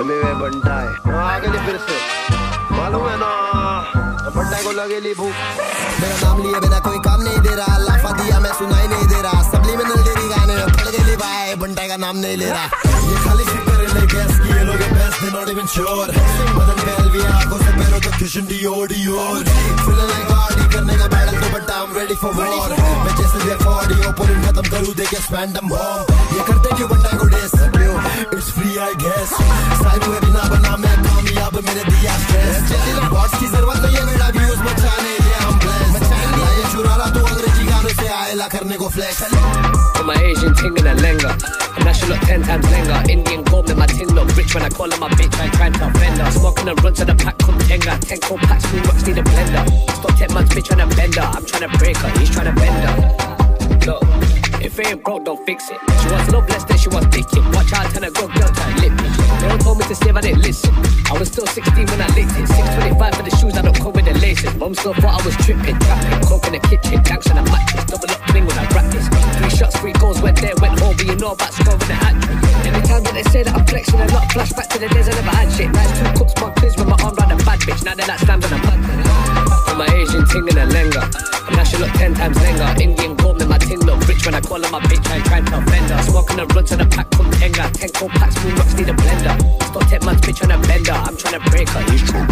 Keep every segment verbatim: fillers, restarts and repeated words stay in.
Emiway बंटा है आगे ले फिर से मालूम है ना बंटा को लगेली भूख मेरा नाम लिए बिना कोई काम नहीं दे रहा लाफा दिया मैं सुनाई नहीं दे रहा सबली में नल तेरी गाने में पड़ गई भाई बंटा का नाम नहीं ले रहा ये खाली फिकर ले गैस की ये लोग best they're not even sure बदन फैल भी आंखों से पैरों तक खुशन Dior Dior feeling like party करने का बैटल तो but I'm ready for war मैं जैसे ये forty ओपन खत्म करूँ देखे spandam bomb ये करते क्यों बंटा को डिस it's free I guess side में बिना बना मैं कामयाब मेरे दिया stress बॉट्स की जरूरत नहीं है मेरा views मचाने ये हम blessed ये चुरा रहा तो अंग्रेजी गानों से आएला करने को flex I'm an Asian ting in a Lehenga. And that shit look ten times Lehenga. Indian gold and my ting look rich when I call her my bitch. I ain't trying to offend her. Smoking and run to the pack, come Tenga. Ten cold packs, new rocks need a blender. Stop ten months, bitch, trying to bend her. I'm trying to break her, he's trying to bend her. Look, if it ain't broke, don't fix it. She wants love less than she wants dick. Watch out, tell her go girl, try to lip it. They all told me to save, I didn't listen. I was still sixteen when I licked it. six twenty-five for the shoes, I don't come with the laces. Mum still thought I was tripping, trapping, coke in the kitchen, gangs on the mattress, double up cling when I rap this. Three shots, three goals, went there, went home, but you know about scoring the hat trick. Anytime that they say that I'm flexing a lot, flashback to the days I never had shit. Nice two cups, my quiz with my arm round a bad bitch. Now they're like slams on a mud. I'm an Asian ting in a Lehenga. And that shit look ten times Lehenga. Indian gold and my ting look rich when I call her my bitch. I ain't trying to offend her. Smoking and run to the pack, come Tenga. Ten cold packs, new rocks need a blender. Stop ten months, bitch, trying to bend her. I'm trying to break her, he's true.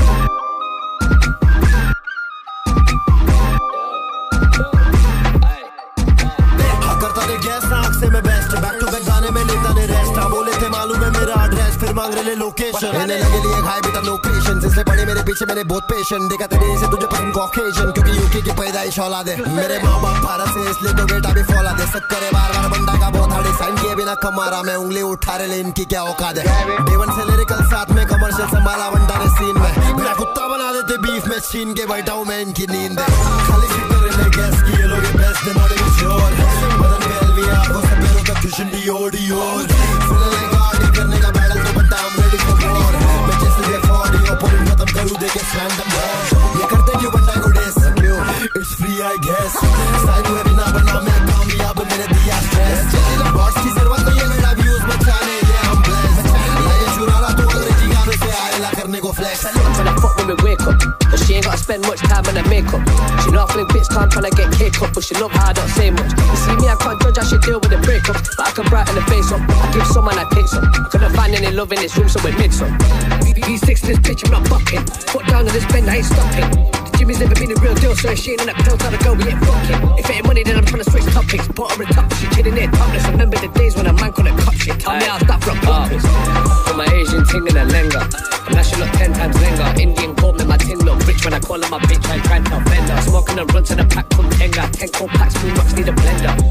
मांग रहे location मैंने लगे लिए खाए बेटा no patience इसलिए पड़े मेरे पीछे मैंने बहुत पेशेंट देखा तेरे से तुझे पसंद को ओकेजन क्योंकि यूके की पैदाइश औलाद है मेरे माँ बाप भारत से इसलिए तो बेटा भी फौलाद है सच करे बार बार बंदा का बहुत हार्ड साइन किए बिना कमारा मैं उंगली उठा रहे इनकी क्या औकात है डेवन से लिरिकल साथ में कमर्शियल संभाला बंदा ने सीन में मेरा कुत्ता बना देते बीफ में छीन के बैठा हूँ मैं इनकी नींद है खाली फिकर ले गैस की ये लोग best they not even sure बदन फैल भी आंखों से पैरों तक खुशन Dior Dior feeling like party करने का बैटल तो but I'm ready for war मैं जैसे ये forty ओपन खत्म करूँ देखे spandam bomb ये करते क्यों बंटा को डिस it's free I guess side में बिना बना मैं कामयाब मेरे दिया stress बॉट्स की जरूरत नहीं है मेरा views बचाने ये हम blessed ये चुरा रहा तो अंग्रेजी गानों से आएला करने को flex I'm tryna fuck when we wake up cause she ain't gotta spend much time on her makeup she know I fling bits can't tryna get cake up but she love how I don't say much you see me I can't judge how she deal with the breakups but I can brighten the face up I give some and I take some I couldn't find any love in this room so we mid some V six this bitch I'm not bucking foot down on this bend I ain't stopping Jimmy's never been a real deal so if she ain't in that pill tell her go we ain't fucking if it ain't money then I'm tryna switch topics put her a top she chilling there topless remember the days when a man couldn't cop shit tell me I'll stop for a purpose I'm an Asian ting in a Lehenga and that shit look ten times Lehenga Indian gold and my ting look rich when I call her my bitch I ain't trying to offend her smoking and run to the pack come Tenga ten cold packs new rocks need a blender